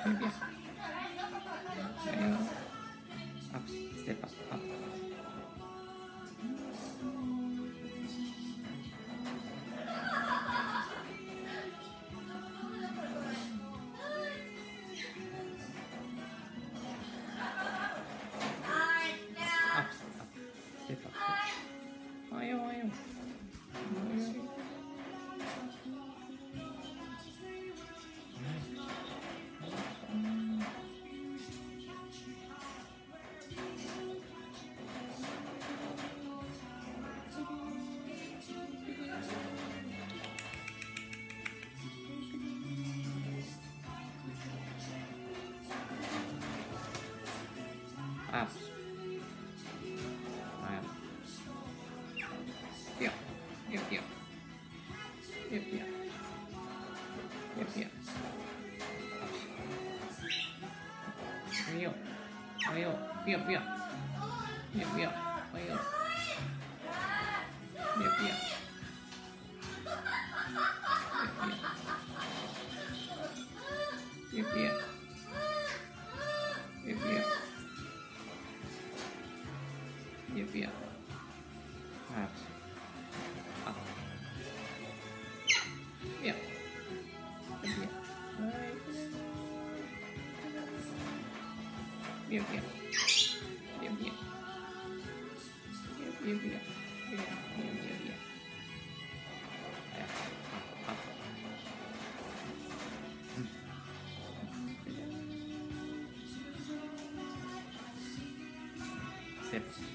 Biar. Ayo. Up, step up, up. Up, step up. Ayo, ayo. Up. Ayo. Yuk, yuk, yuk. Yuk, yuk. Yuk, yuk. Ayo. Ayo, yuk, yuk. Yuk, yuk. Ayo. Yuk, yuk. Yuk, yuk. Yuk, yuk. Yuk, yuk. Up. Up. Yuk. Yuk, yuk. Yuk, yuk. Yuk, yuk. Yuk, yuk. Yuk, yuk, yuk. Ayo. Up, up. Sip.